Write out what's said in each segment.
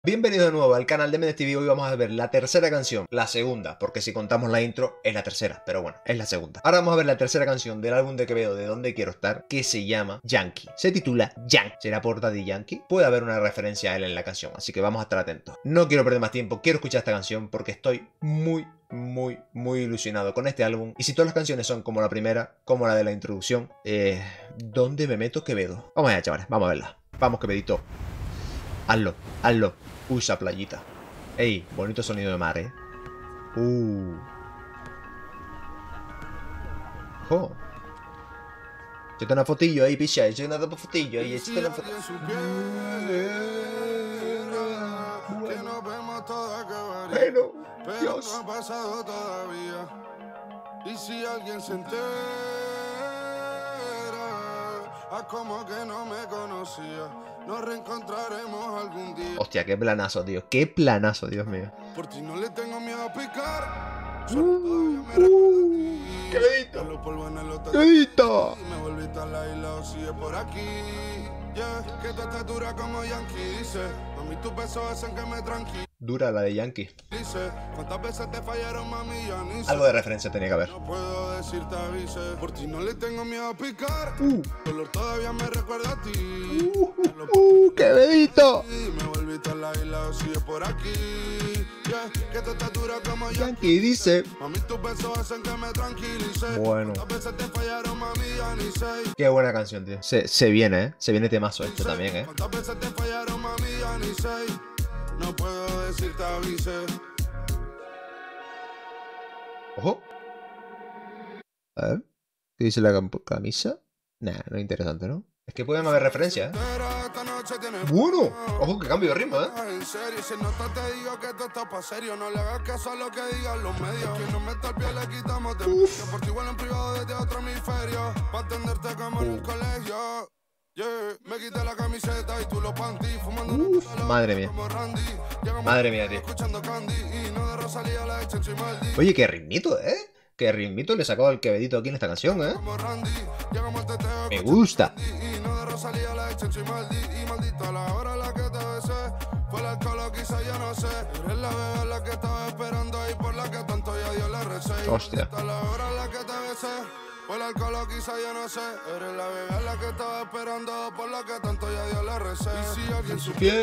Bienvenido de nuevo al canal de MDTV. Hoy vamos a ver la tercera canción, la segunda, porque si contamos la intro es la tercera, pero bueno, es la segunda. Ahora vamos a ver la tercera canción del álbum de Quevedo, De Dónde Quiero Estar, que se llama Yankee. Se titula Yankee. ¿Será por Daddy Yankee? Puede haber una referencia a él en la canción, así que vamos a estar atentos. No quiero perder más tiempo, quiero escuchar esta canción porque estoy muy ilusionado con este álbum. Y si todas las canciones son como la primera, como la de la introducción, ¿dónde me meto, Quevedo? Vamos allá, chavales, vamos a verla. Vamos, Quevedito. Hazlo, hazlo. Usa playita. Ey, bonito sonido de mar, Oh. Échate una fotillo ahí, picha. Échate una fotillo ahí. Échate una fotillo. Bueno, Dios. No ha pasado todavía. Y si alguien se entera, como que no me conocía. Nos reencontraremos algún día. Hostia, qué planazo, tío. Qué planazo, Dios mío. Por ti no le tengo miedo a picar. Solo todavía me recuerdo a ti. Quevedito. Los polvos en el hotel. Quevedito. Me volviste a la isla o sigue por aquí. Yeah, que tu estatura como Yankee dice. Mami, tus besos hacen que me tranquilice. Dura la de Yankee. ¿Cuántas veces te fallaron, mami? Ya ni sé. Algo de referencia tenía que haber. No puedo decirte avise. Por ti no le tengo miedo a picar. Dolor todavía me recuerda a ti. Quevedito. Me volviste a la isla o sigue por aquí. Yeah, que tu estatura como Yankee dice. Mami, tus besos hacen que me tranquilice. Bueno. ¿Cuántas veces te fallaron, mami? Ya ni sé. Qué buena canción, tío. Se viene, Se viene temazo esto también, ¿Cuántas veces te fallaron, mami? Ya ni sé. No puedo decirte avise. Ojo. A ver. ¿Qué dice la camisa? Nah, no es interesante, ¿no? Es que pueden haber referencias, Bueno. Ojo, que cambio de ritmo, En serio, si no te digo que esto está pa' serio. No le hagas caso a lo que digan los medios. Que no me está el pie, le quitamos de que por ti igual en privado desde otro hemisferio. Pa' atenderte como en el colegio. Yeah, me quité la camiseta y tú los panty. Fumando madre mía. Madre mía, tío. Escuchando Candy y no de Rosalía la echen soy Maldi. Oye, qué ritmito, Qué ritmito le sacó al Quevedito aquí en esta canción, Como Randy, llegamos al teteo. Me gusta. Y no de Rosalía la echen soy Maldi. Y maldito a la hora la que te besé. Fue el alcohol o quizá yo no sé. Eres la bebé la que estaba esperando y por la que tanto ya Dios le recé. Hostia. A la hora la que te besé. Fue el alcohol o quizá yo no sé. Eres la bebé la que estaba esperando por la que tanto ya Dios le recé. Y si alguien supiera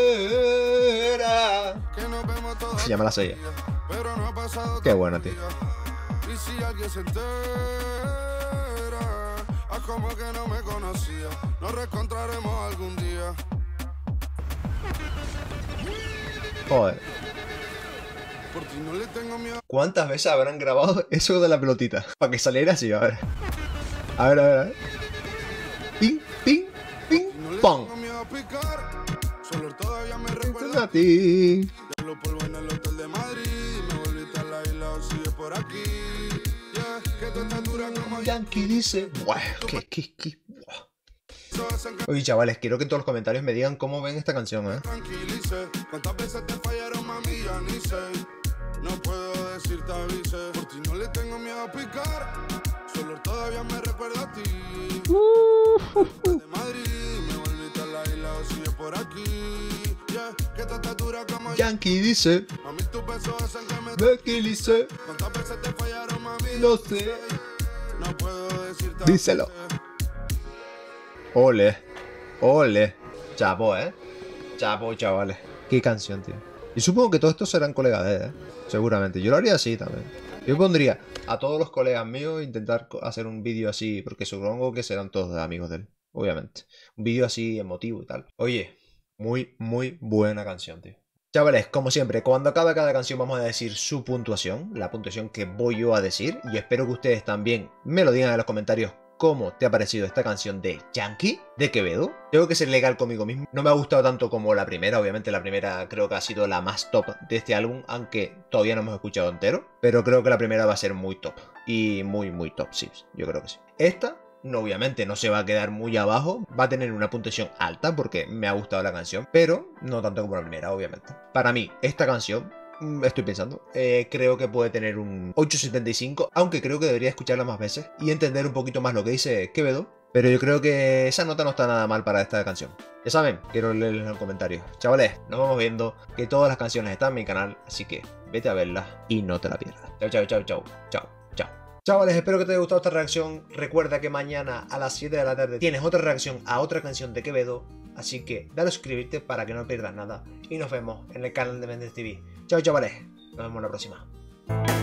que nos vemos todos. Se llama la sella. Pero no ha pasado. Qué buena, tío. Y si alguien se entera, como que no me conocía. Nos reencontraremos algún día. Joder. Por ti no le tengo miedo. ¿Cuántas veces habrán grabado eso de la pelotita? Para que saliera así, a ver. A ver. Ping, ping, ping, No le pong. tengo miedo a picar. Solo todavía me recuerda A ti. Ya lo polvo en el hotel de Madrid. Me volviste a la isla o sigue por aquí. Yeah, que tu estatura como Yankee dice. Buah, buah. Oye, chavales, quiero que en todos los comentarios me digan cómo ven esta canción, tranquilice. ¿Cuántas veces te fallaron, mami? Ya ni sé. No puedo decirte avise. Por ti no le tengo miedo a picar. Solo todavía me recuerda a ti. De Madrid, me volviste a la isla o sigue por aquí. Yeah, que tu estatura como Yankee dice. Mami, tus besos hacen que me Dice. ¿Cuántas veces te fallaron, mami? No sé. No puedo decirte Díselo. Ole. Chapo, Chapo, chavales. Qué canción, tío. Y supongo que todos estos serán colegas de él, Seguramente. Yo lo haría así también. Yo pondría a todos los colegas míos intentar hacer un vídeo así, porque supongo que serán todos amigos de él, obviamente. Un vídeo así emotivo y tal. Oye, muy buena canción, tío. Chavales, como siempre, cuando acabe cada canción vamos a decir su puntuación, la puntuación que voy yo a decir, y espero que ustedes también me lo digan en los comentarios cómo te ha parecido esta canción de Yankee, de Quevedo. Tengo que ser legal conmigo mismo. No me ha gustado tanto como la primera, obviamente la primera creo que ha sido la más top de este álbum, aunque todavía no hemos escuchado entero, pero creo que la primera va a ser muy top, y muy top, sí, yo creo que sí. Esta no, obviamente no se va a quedar muy abajo, va a tener una puntuación alta porque me ha gustado la canción, pero no tanto como la primera, obviamente. Para mí, esta canción, estoy pensando, creo que puede tener un 8,75, aunque creo que debería escucharla más veces y entender un poquito más lo que dice Quevedo, Pero yo creo que esa nota no está nada mal para esta canción. Ya saben, quiero leerles en los comentarios. Chavales, nos vamos viendo, que todas las canciones están en mi canal, así que vete a verlas y no te la pierdas. Chao, chao, chao, chao, chao, chao. Chavales, espero que te haya gustado esta reacción. Recuerda que mañana a las 7 de la tarde tienes otra reacción a otra canción de Quevedo. Así que dale a suscribirte para que no pierdas nada. Y nos vemos en el canal de Mendes TV. Chao, chavales. Nos vemos la próxima.